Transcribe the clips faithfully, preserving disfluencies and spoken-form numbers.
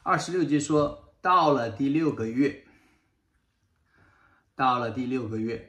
二十六节说，到了第六个月，到了第六个月，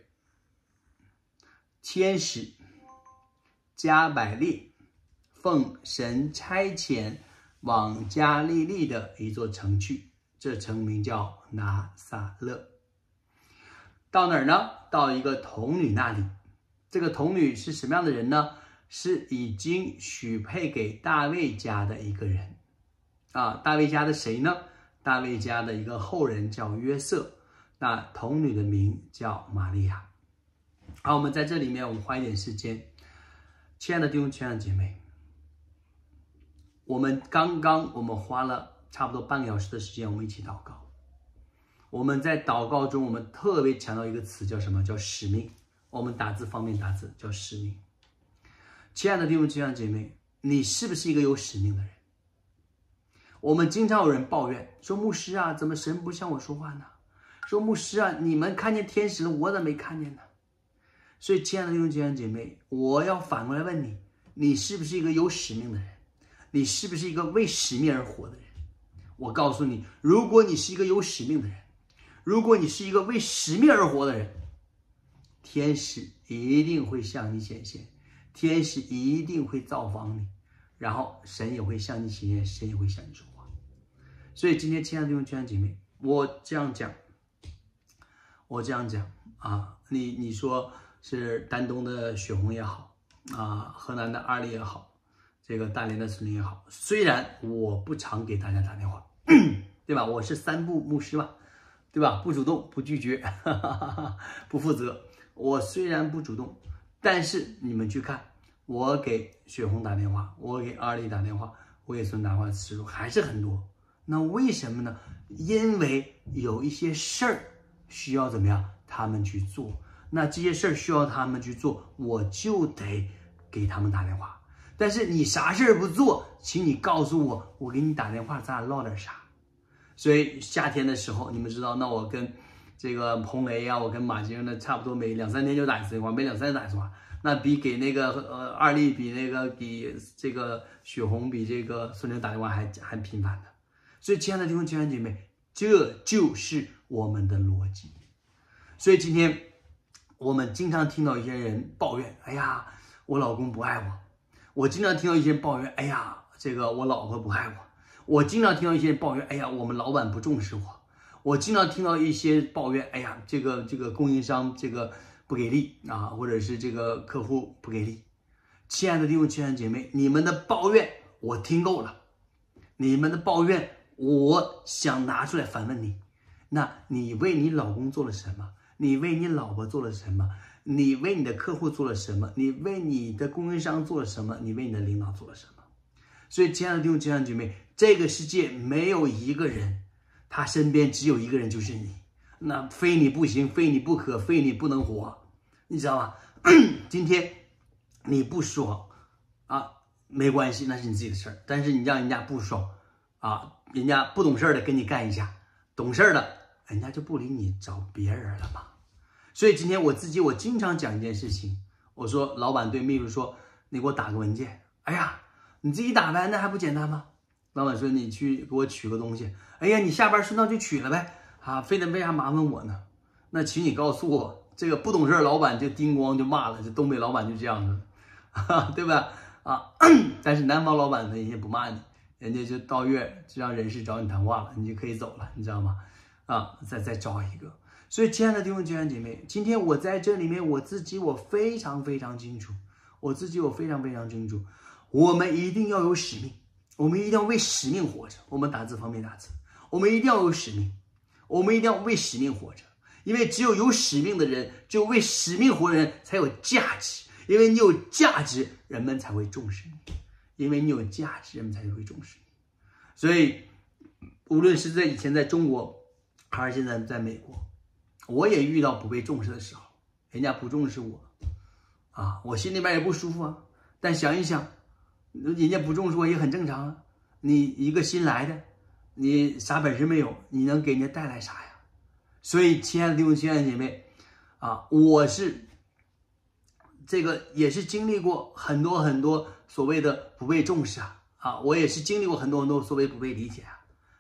天使加百列奉神差遣往加利利的一座城去，这城名叫拿撒勒。到哪儿呢？到一个童女那里。这个童女是什么样的人呢？是已经许配给大卫家的一个人啊。大卫家的谁呢？大卫家的一个后人叫约瑟，那童女的名叫玛利亚。好，我们在这里面我们花一点时间，亲爱的弟兄亲爱的姐妹，我们刚刚我们花了差不多半个小时的时间，我们一起祷告。我们在祷告中，我们特别强调一个词，叫什么？叫使命。我们打字方便打字，叫使命。亲爱的弟兄亲爱的姐妹，你是不是一个有使命的人？我们经常有人抱怨说，牧师啊，怎么神不向我说话呢？说牧师啊，你们看见天使了，我怎么没看见呢？所以亲爱的弟兄亲爱的姐妹，我要反过来问你，你是不是一个有使命的人？你是不是一个为使命而活的人？我告诉你，如果你是一个有使命的人，如果你是一个为使命而活的人，天使一定会向你显现，天使一定会造访你，然后神也会向你显现，神也会向你说话。所以今天亲爱的弟兄亲爱的姐妹，我这样讲，我这样讲啊，你你说是丹东的雪红也好啊，河南的二丽也好，这个大连的孙林也好，虽然我不常给大家打电话，对吧？我是三不牧师吧，对吧？不主动，不拒绝，哈哈哈哈，不负责。我虽然不主动，但是你们去看，我给雪红打电话，我给二丽打电话，我给孙打电话次数还是很多。那为什么呢？因为有一些事儿需要怎么样，他们去做。那这些事儿需要他们去做，我就得给他们打电话。但是你啥事儿不做，请你告诉我，我给你打电话，咱俩唠点啥。所以夏天的时候，你们知道，那我跟这个彭雷啊，我跟马晶呢，差不多每两三天就打一次电话，每两三天打一次电话，那比给那个呃二丽，比那个比这个雪红，比这个孙玲打电话还还频繁的。所以亲爱的弟兄亲爱的姐妹，这就是我们的逻辑。所以今天我们经常听到一些人抱怨，哎呀，我老公不爱我。我经常听到一些人抱怨，哎呀，这个我老婆不爱我。我经常听到一些人抱怨，哎呀，我们老板不重视我。我经常听到一些抱怨，哎呀，这个这个供应商这个不给力啊，或者是这个客户不给力。亲爱的弟兄亲爱的姐妹，你们的抱怨我听够了，你们的抱怨我想拿出来反问你，那你为你老公做了什么？你为你老婆做了什么？你为你的客户做了什么？你为你的供应商做了什么？你为你的领导做了什么？所以亲爱的弟兄亲爱的姐妹，这个世界没有一个人，他身边只有一个人，就是你。那非你不行，非你不可，非你不能活，你知道吗？今天你不爽啊，没关系，那是你自己的事儿。但是你让人家不爽啊，人家不懂事的跟你干一架，懂事的人家就不理你，找别人了嘛。所以今天我自己，我经常讲一件事情，我说老板对秘书说，你给我打个文件。哎呀，你自己打呗，那还不简单吗？老板说你去给我取个东西。哎呀，你下班顺道就取了呗，啊，非得为啥麻烦我呢？那请你告诉我，这个不懂事老板就叮咣就骂了，这东北老板就这样子，啊，对吧？啊，但是南方老板呢，人家不骂你，人家就到月就让人事找你谈话了，你就可以走了，你知道吗？啊，再再招一个。所以亲爱的弟兄亲爱的姐妹，今天我在这里面，我自己我非常非常清楚，我自己我非常非常清楚，我们一定要有使命，我们一定要为使命活着。我们打字方便打字，我们一定要有使命，我们一定要为使命活着。因为只有有使命的人，只有为使命活的人才有价值。因为你有价值，人们才会重视你；因为你有价值，人们才会重视你。所以，无论是在以前在中国，还是现在在美国，我也遇到不被重视的时候，人家不重视我，啊，我心里边也不舒服啊。但想一想，人家不重视我也很正常啊。你一个新来的，你啥本事没有，你能给人家带来啥呀？所以，亲爱的弟兄、亲爱的姐妹，啊，我是这个也是经历过很多很多所谓的不被重视啊，啊，我也是经历过很多很多所谓不被理解啊。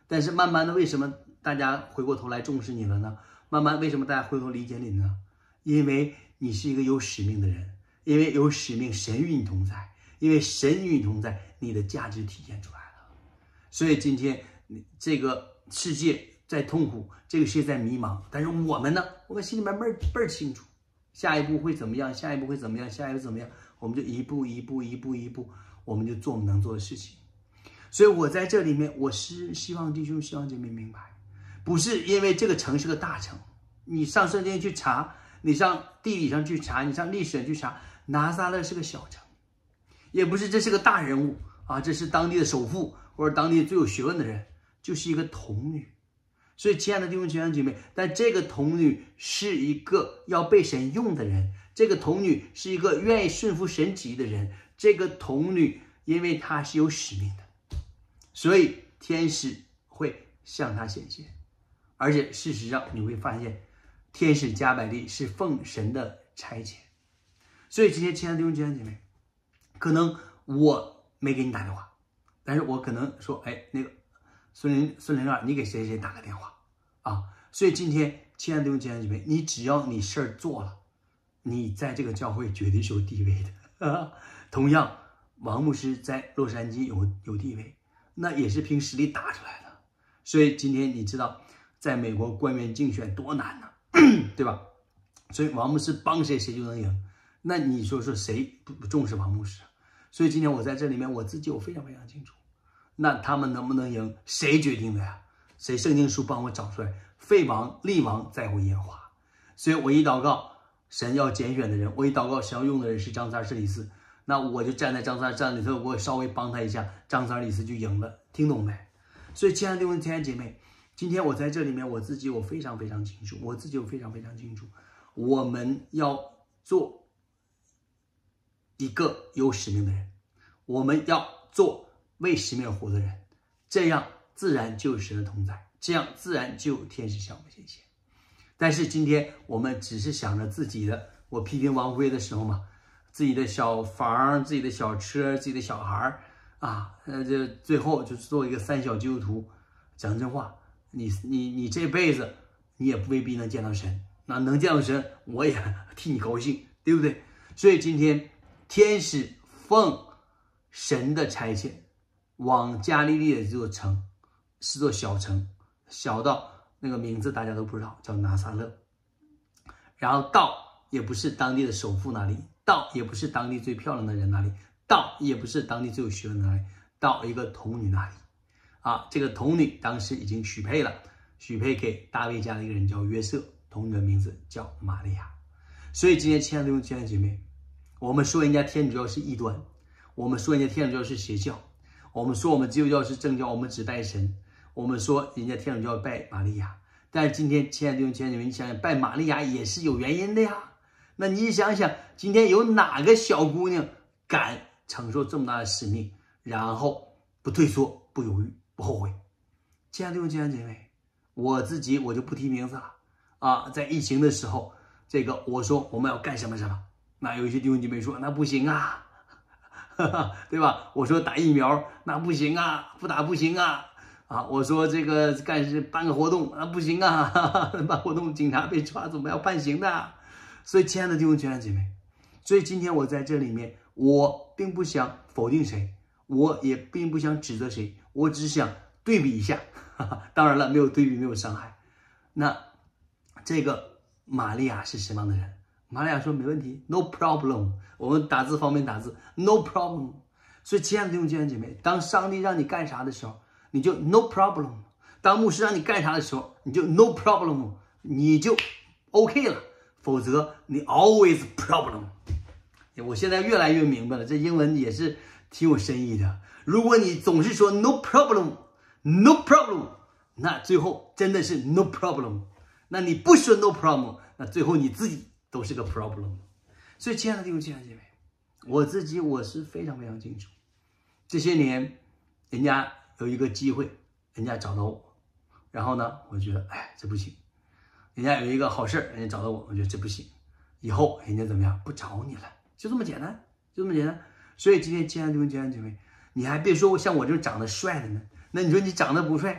但是慢慢的，为什么大家回过头来重视你了呢？慢慢为什么大家回头理解你呢？因为你是一个有使命的人，因为有使命，神与你同在，因为神与你同在，你的价值体现出来了。所以今天这个世界在痛苦，这个世界在迷茫，但是我们呢，我们心里面倍儿倍儿清楚，下一步会怎么样，下一步会怎么样，下一步怎么样，我们就一步一步一步一步，我们就做我们能做的事情。所以我在这里面，我是希望弟兄希望姐妹明白，不是因为这个城是个大城，你上圣经去查，你上地理上去查，你上历史上去查，拿撒勒是个小城，也不是这是个大人物啊，这是当地的首富或者当地最有学问的人，就是一个童女。所以亲爱的弟兄姐妹，但这个童女是一个要被神用的人，这个童女是一个愿意顺服神旨意的人，这个童女因为她是有使命的，所以天使会向她显现。而且事实上你会发现，天使加百利是奉神的差遣。所以今天亲爱的弟兄姐妹，可能我没给你打电话，但是我可能说，哎，那个孙林孙林啊，你给谁谁打个电话啊？所以今天亲爱的弟兄姐妹，你只要你事儿做了，你在这个教会绝对是有地位的。同样，王牧师在洛杉矶有有地位，那也是凭实力打出来的。所以今天你知道，在美国官员竞选多难呢、啊，对吧？所以王牧师帮谁谁就能赢。那你说说谁不不重视王牧师？所以今天我在这里面，我自己我非常非常清楚。那他们能不能赢，谁决定的呀？谁圣经书帮我找出来？废王立王在乎耶和华。所以我一祷告，神要拣选的人，我一祷告神要用的人是张三施里斯，那我就站在张三站里头，我稍微帮他一下，张三里斯就赢了，听懂没？所以亲爱的弟兄姐妹，今天我在这里面，我自己我非常非常清楚，我自己我非常非常清楚，我们要做一个有使命的人，我们要做为使命而活的人，这样自然就有神的同在，这样自然就有天使向我们显现。但是今天我们只是想着自己的，我批评王辉的时候嘛，自己的小房、自己的小车、自己的小孩啊，呃，这最后就做一个三小基督徒。讲真话，你你你这辈子你也未必能见到神，那能见到神，我也替你高兴，对不对？所以今天天使奉神的差遣，往加利利的这座城是座小城，小到那个名字大家都不知道，叫拿撒勒。然后到也不是当地的首富那里，到也不是当地最漂亮的人那里，到也不是当地最有学问的那里，到一个童女那里。啊，这个童女当时已经许配了，许配给大卫家的一个人叫约瑟，童女的名字叫玛利亚。所以今天亲爱的弟兄亲爱的姐妹，我们说人家天主教是异端，我们说人家天主教是邪教，我们说我们基督教是正教，我们只拜神，我们说人家天主教拜玛利亚。但是今天亲爱的弟兄亲爱的姐妹，你想想拜玛利亚也是有原因的呀。那你想想，今天有哪个小姑娘敢承受这么大的使命，然后不退缩、不犹豫、不后悔？亲爱的弟兄亲爱的姐妹，我自己我就不提名字了啊。在疫情的时候，这个我说我们要干什么什么，那有一些弟兄姐妹说那不行啊，对吧？我说打疫苗那不行啊，不打不行啊。啊，我说这个干是办个活动啊，不行啊，办活动警察被抓，怎么要判刑的、啊？所以，亲爱的弟兄亲爱的姐妹，所以今天我在这里面，我并不想否定谁，我也并不想指责谁，我只想对比一下。哈哈，当然了，没有对比没有伤害。那这个玛利亚是什么样的人？玛利亚说没问题 ，no problem。我们打字方便打字 ，no problem。所以，亲爱的弟兄亲爱的姐妹，当上帝让你干啥的时候，你就 no problem。当牧师让你干啥的时候，你就 no problem， 你就 OK 了。否则你 always problem。我现在越来越明白了，这英文也是挺有深意的。如果你总是说 no problem no problem， 那最后真的是 no problem。那你不说 no problem， 那最后你自己都是个 problem。所以亲爱的弟兄亲爱的姐妹，我自己我是非常非常清楚，这些年人家有一个机会，人家找到我，然后呢，我觉得哎这不行。人家有一个好事人家找到我，我觉得这不行，以后人家怎么样不找你了，就这么简单，就这么简单。所以今天亲爱的弟兄亲爱的姐妹，你还别说像我这种长得帅的呢，那你说你长得不帅，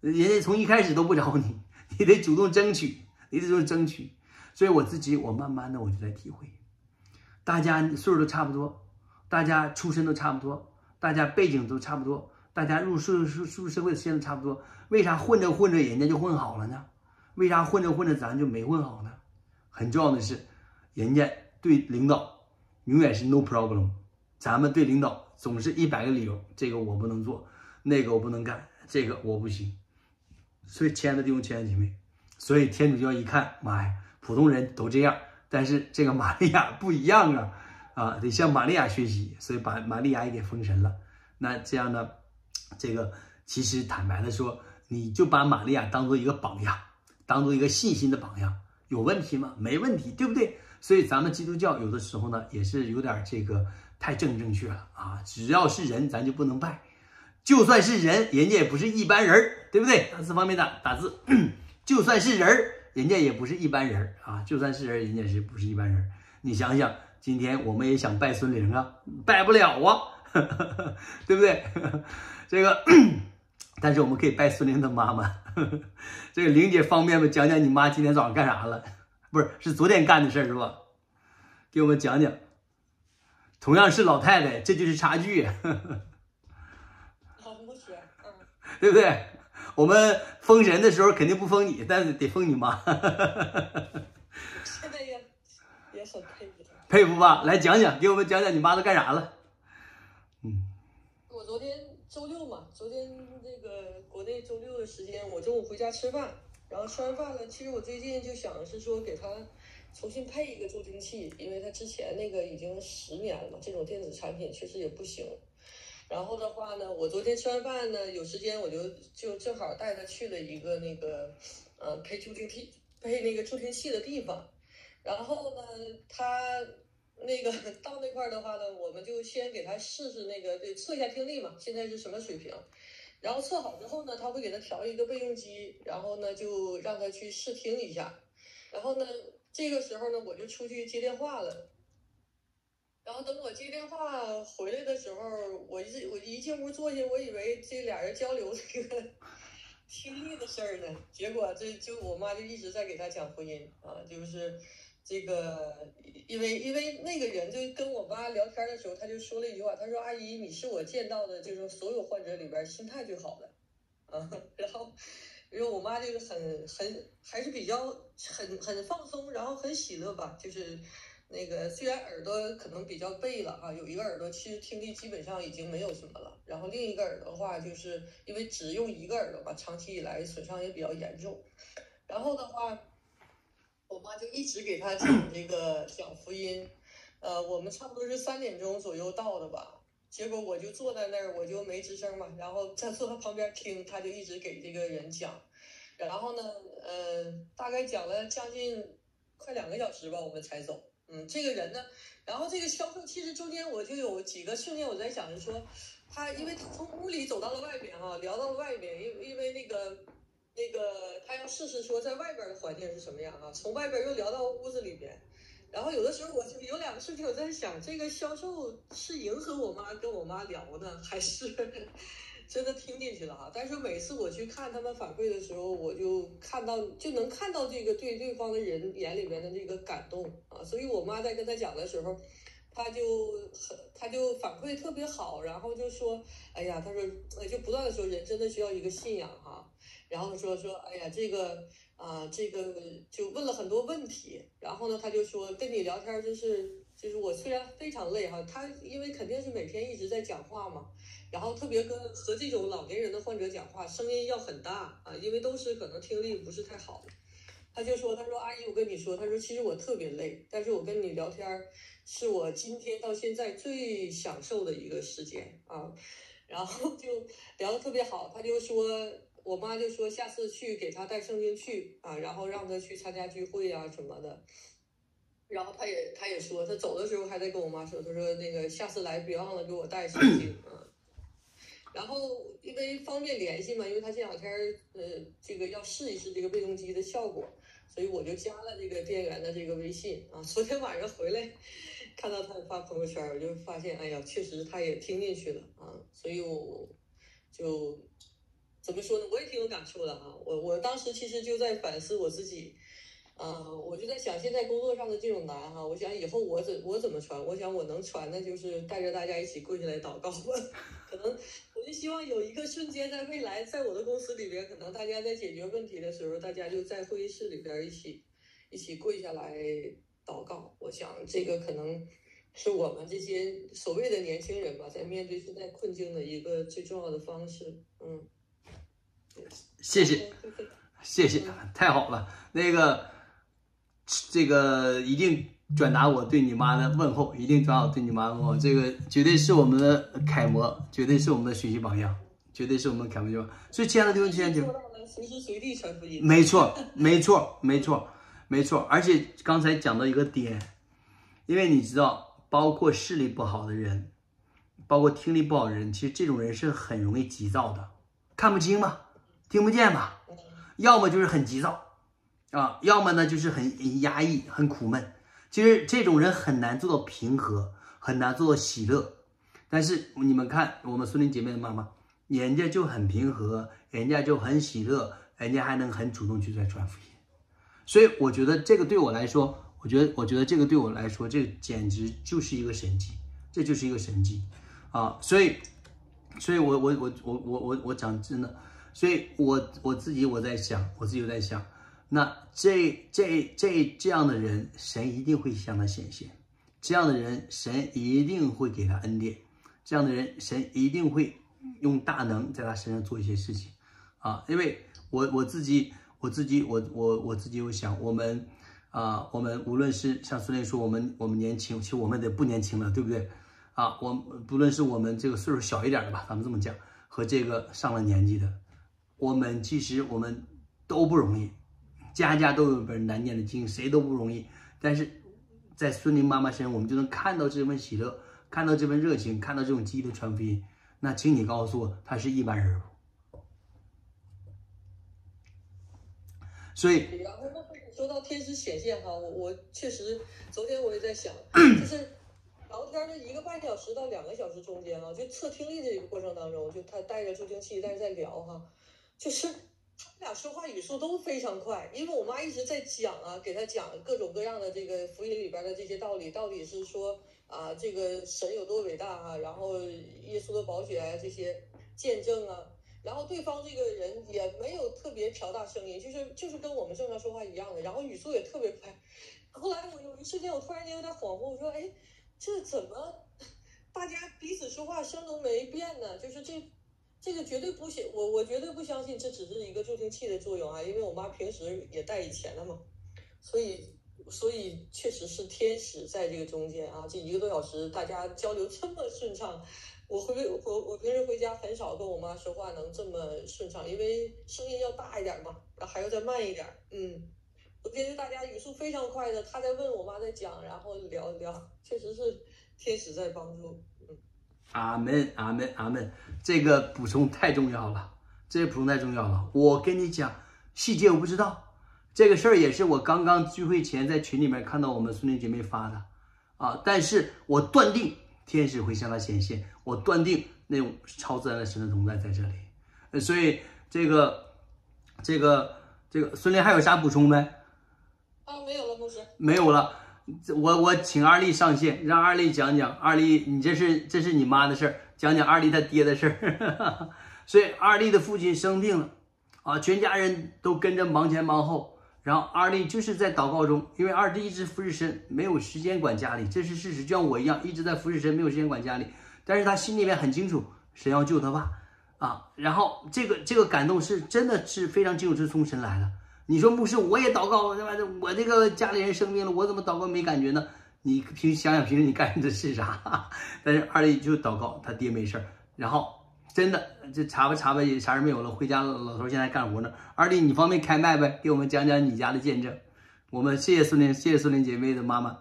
人家从一开始都不找你，你得主动争取，你得主动争取。所以我自己，我慢慢的我就在体会，大家岁数都差不多，大家出身都差不多，大家背景都差不多，大家入社入入社会的时间都差不多，为啥混着混着人家就混好了呢？为啥混着混着咱就没混好呢？很重要的是，人家对领导永远是 no problem， 咱们对领导总是一百个理由，这个我不能做，那个我不能干，这个我不行。所以亲爱的弟兄亲爱的姐妹，所以天主教一看，妈呀，普通人都这样，但是这个玛利亚不一样啊，啊，得向玛利亚学习，所以把玛利亚也给封神了。那这样呢，这个其实坦白的说，你就把玛利亚当做一个榜样，当做一个信心的榜样，有问题吗？没问题，对不对？所以咱们基督教有的时候呢，也是有点这个太正正确了啊，只要是人，咱就不能拜。就算是人，人家也不是一般人，对不对？打字方便打打字，就算是人，人家也不是一般人啊！就算是人，人家是不是一般人？你想想，今天我们也想拜孙灵啊，拜不了啊，对不对？这个，但是我们可以拜孙灵的妈妈。这个玲姐方便吗？讲讲你妈今天早上干啥了？不是，是昨天干的事是吧？给我们讲讲。同样是老太太，这就是差距。对不对？我们封神的时候肯定不封你，但是得封你妈。 现在也也很佩服他， 佩服吧？来讲讲，给我们讲讲你妈都干啥了？ 嗯，我昨天周六嘛，昨天那个国内周六的时间，我中午回家吃饭，然后吃完饭了，其实我最近就想是说给他重新配一个助听器，因为他之前那个已经十年了嘛，这种电子产品确实也不行。然后的话呢，我昨天吃完饭呢，有时间我就就正好带他去了一个那个，呃，配助听器配那个助听器的地方。然后呢，他那个到那块的话呢，我们就先给他试试那个，对，测一下听力嘛，现在是什么水平。然后测好之后呢，他会给他调一个备用机，然后呢就让他去试听一下。然后呢，这个时候呢，我就出去接电话了。然后等我接电话回来的时候，我一我一进屋坐下，我以为这俩人交流这个听力的事儿呢，结果这就我妈就一直在给他讲福音啊，就是这个，因为因为那个人就跟我妈聊天的时候，他就说了一句话，他说：“阿姨，你是我见到的就是所有患者里边心态最好的啊。”然后，因为我妈就是很很还是比较很很放松，然后很喜乐吧，就是。那个虽然耳朵可能比较背了啊，有一个耳朵其实听力基本上已经没有什么了，然后另一个耳朵的话，就是因为只用一个耳朵吧，长期以来损伤也比较严重。然后的话，我妈就一直给他讲这个讲福音，呃，我们差不多是三点钟左右到的吧，结果我就坐在那儿，我就没吱声嘛，然后在坐他旁边听，他就一直给这个人讲，然后呢，呃，大概讲了将近快两个小时吧，我们才走。嗯，这个人呢，然后这个销售其实中间我就有几个瞬间我在想着说，他因为他从屋里走到了外边啊，聊到了外边，因因为那个那个他要试试说在外边的环境是什么样啊，从外边又聊到屋子里边，然后有的时候我就有两个事情我在想，这个销售是迎合我妈跟我妈聊呢，还是真的听进去了哈？但是每次我去看他们反馈的时候，我就看到就能看到这个对对方的人眼里面的这个感动啊，所以我妈在跟他讲的时候，他就很他就反馈特别好，然后就说，哎呀，他说就不断的说人真的需要一个信仰哈，然后说说哎呀这个啊这个就问了很多问题，然后呢他就说跟你聊天就是就是我虽然非常累哈，他因为肯定是每天一直在讲话嘛。然后特别跟和这种老年人的患者讲话，声音要很大啊，因为都是可能听力不是太好的。他就说，他说阿姨，我跟你说，他说其实我特别累，但是我跟你聊天是我今天到现在最享受的一个时间啊。然后就聊得特别好，他就说，我妈就说下次去给他带圣经去啊，然后让他去参加聚会啊什么的。然后他也他也说，他走的时候还在跟我妈说，他说那个下次来别忘了给我带圣经啊。然后因为方便联系嘛，因为他这两天呃这个要试一试这个备用机的效果，所以我就加了这个店员的这个微信啊。昨天晚上回来看到他发朋友圈，我就发现哎呀，确实他也听进去了啊，所以我就怎么说呢？我也挺有感触的啊。我我当时其实就在反思我自己，啊、呃，我就在想，现在工作上的这种难哈、啊，我想以后我怎我怎么传？我想我能传的就是带着大家一起跪下来祷告吧。可能我就希望有一个瞬间，在未来，在我的公司里边，可能大家在解决问题的时候，大家就在会议室里边一起一起跪下来祷告。我想这个可能是我们这些所谓的年轻人吧，在面对现在困境的一个最重要的方式。嗯， 谢谢，谢谢，太好了。那个，这个一定转达我对你妈的问候，一定转达我对你妈的问候。这个绝对是我们的楷模，绝对是我们的学习榜样，绝对是我们的楷模。所以，亲爱的弟兄姐妹， 随时随地传福音。 没错，没错，没错，没错。而且刚才讲到一个点，因为你知道，包括视力不好的人，包括听力不好的人，其实这种人是很容易急躁的，看不清嘛，听不见嘛，要么就是很急躁啊，要么呢就是很压抑、很苦闷。其实这种人很难做到平和，很难做到喜乐。但是你们看，我们孙林姐妹的妈妈，人家就很平和，人家就很喜乐，人家还能很主动去在传福音。所以我觉得这个对我来说，我觉得我觉得这个对我来说，这简直就是一个神迹，这就是一个神迹啊！所以，所以我我我我我我我讲真的，所以我我自己我在想，我自己在想，那这这这这样的人，神一定会向他显现；这样的人，神一定会给他恩典；这样的人，神一定会用大能在他身上做一些事情啊！因为我我自己。我自己，我我我自己有想，我们啊、呃，我们无论是像孙磊说，我们我们年轻，其实我们得不年轻了，对不对？啊，我不论是我们这个岁数小一点的吧，咱们这么讲，和这个上了年纪的，我们其实我们都不容易，家家都有本难念的经，谁都不容易。但是在孙林妈妈身上，我们就能看到这份喜乐，看到这份热情，看到这种积极的传福音。那请你告诉我，他是一般人。所以， 然后说到天使显现哈，我我确实昨天我也在想，就是聊天的一个半小时到两个小时中间啊，就测听力的这个过程当中，就他带着助听器，但是在聊哈，就是他们俩说话语速都非常快，因为我妈一直在讲啊，给他讲各种各样的这个福音里边的这些道理，到底是说啊这个神有多伟大啊，然后耶稣的宝血啊这些见证啊。然后对方这个人也没有特别调大声音，就是就是跟我们正常说话一样的，然后语速也特别快。后来我有一瞬间，我突然间有点恍惚，我说：“哎，这怎么大家彼此说话声都没变呢？就是这这个绝对不信，我我绝对不相信这只是一个助听器的作用啊！因为我妈平时也带以前的嘛，所以所以确实是天使在这个中间啊，这一个多小时大家交流这么顺畅。”我回我我平时回家很少跟我妈说话能这么顺畅，因为声音要大一点嘛，然后还要再慢一点。嗯，昨天大家语速非常快的，他在问我妈在讲，然后聊聊，确实是天使在帮助。嗯， 阿门阿门阿门，这个补充太重要了，这个补充太重要了。我跟你讲细节我不知道，这个事儿也是我刚刚聚会前在群里面看到我们孙女姐妹发的啊，但是我断定天使会向她显现。我断定那种超自然的神的同在在这里，呃，所以这个这个这个孙林还有啥补充没？ 啊，没有了，牧师。 没有了，我我请二丽上线，让二丽讲讲。二丽，你这是这是你妈的事儿，讲讲二丽她爹的事儿。所以二丽的父亲生病了，啊，全家人都跟着忙前忙后。然后二丽就是在祷告中，因为二丽一直服侍神，没有时间管家里，这是事实，就像我一样，一直在服侍神，没有时间管家里。但是他心里面很清楚，神要救他爸啊。然后这个这个感动是真的是非常清楚，是从神来的。你说牧师，我也祷告，我这个家里人生病了，我怎么祷告没感觉呢？你平想想平时你干的是啥？但是二丽就祷告，他爹没事儿。然后真的这查吧查吧也啥事没有了，回家老头现在干活呢。二丽，你方便开麦呗，给我们讲讲你家的见证。我们谢谢孙林，谢谢孙林姐妹的妈妈。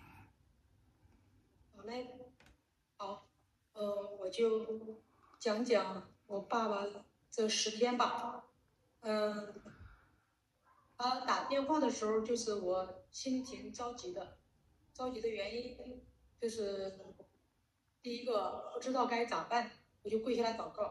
好嘞，好，呃，我就讲讲我爸爸这十天吧。嗯，他打电话的时候，就是我心里挺着急的，着急的原因就是第一个不知道该咋办，我就跪下来祷告。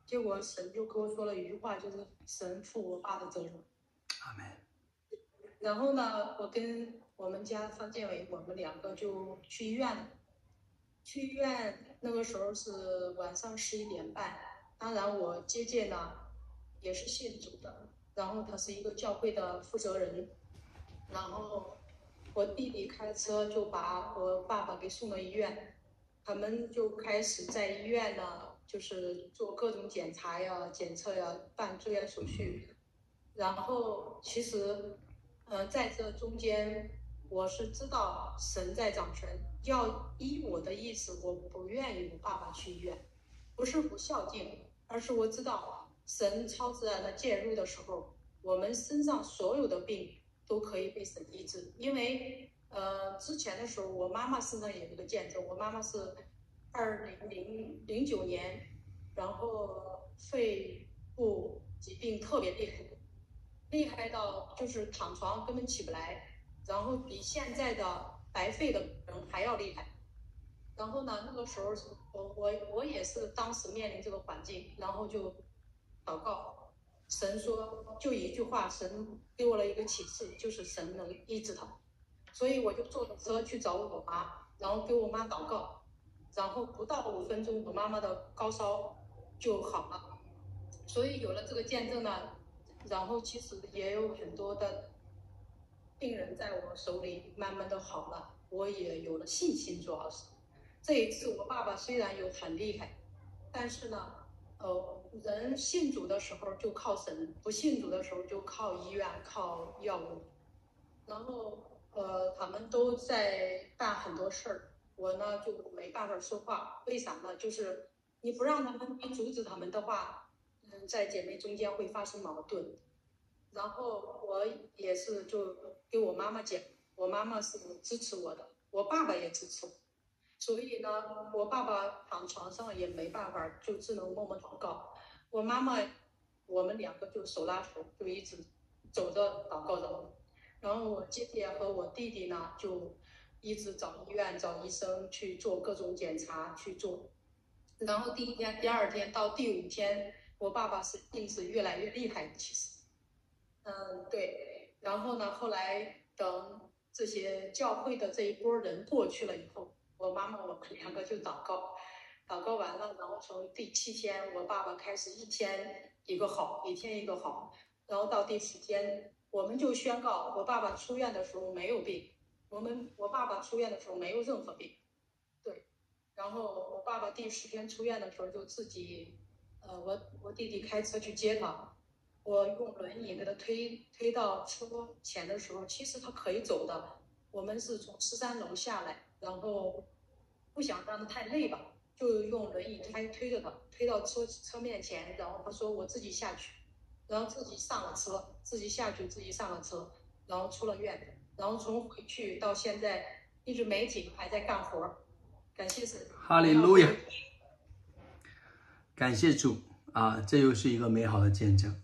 结果神就跟我说了一句话，就是神负我爸的责任。 阿门。 然后呢，我跟我们家方建伟，我们两个就去医院了。去医院那个时候是晚上十一点半，当然我姐姐呢也是信主的，然后他是一个教会的负责人，然后我弟弟开车就把我爸爸给送到医院，他们就开始在医院呢，就是做各种检查呀、检测呀、办住院手续，然后其实，呃，在这中间。我是知道神在掌权，要依我的意思，我不愿意我爸爸去医院，不是不孝敬，而是我知道神超自然的介入的时候，我们身上所有的病都可以被神医治。因为呃之前的时候，我妈妈身上也有个见证，我妈妈是二零零零九年，然后肺部疾病特别厉害，厉害到就是躺床根本起不来。然后比现在的白肺的人还要厉害。然后呢，那个时候我我我也是当时面临这个环境，然后就祷告，神说就一句话，神给我了一个启示，就是神能医治他。所以我就坐着车去找我妈，然后给我妈祷告，然后不到五分钟，我妈妈的高烧就好了。所以有了这个见证呢，然后其实也有很多的病人在我手里慢慢的好了，我也有了信心。主要是这一次我爸爸虽然有很厉害，但是呢呃，人信主的时候就靠神，不信主的时候就靠医院靠药物。然后呃他们都在办很多事儿，我呢就没办法说话。为啥呢？就是你不让他们，你阻止他们的话，嗯，在姐妹中间会发生矛盾。然后我也是就给我妈妈讲，我妈妈是支持我的，我爸爸也支持我，所以呢，我爸爸躺床上也没办法，就只能默默祷告。我妈妈，我们两个就手拉手，就一直走着祷告着。然后我姐姐和我弟弟呢，就一直找医院、找医生去做各种检查去做。然后第一天、第二天到第五天，我爸爸是病是越来越厉害的，其实。嗯，对。然后呢，后来等这些教会的这一波人过去了以后，我妈妈我们两个就祷告，祷告完了，然后从第七天，我爸爸开始一天一个好，一天一个好，然后到第十天，我们就宣告，我爸爸出院的时候没有病，我们我爸爸出院的时候没有任何病，对。然后我爸爸第十天出院的时候就自己，呃，我我弟弟开车去接他。我用轮椅给他推推到车前的时候，其实他可以走的。我们是从十三楼下来，然后不想让他太累吧，就用轮椅推推着他，推到车车面前，然后他说我自己下去，然后自己上了车，自己下去，自己上了车，然后出了院，然后从回去到现在一直没停，还在干活。感谢神， 哈利路亚，感谢主啊！这又是一个美好的见证。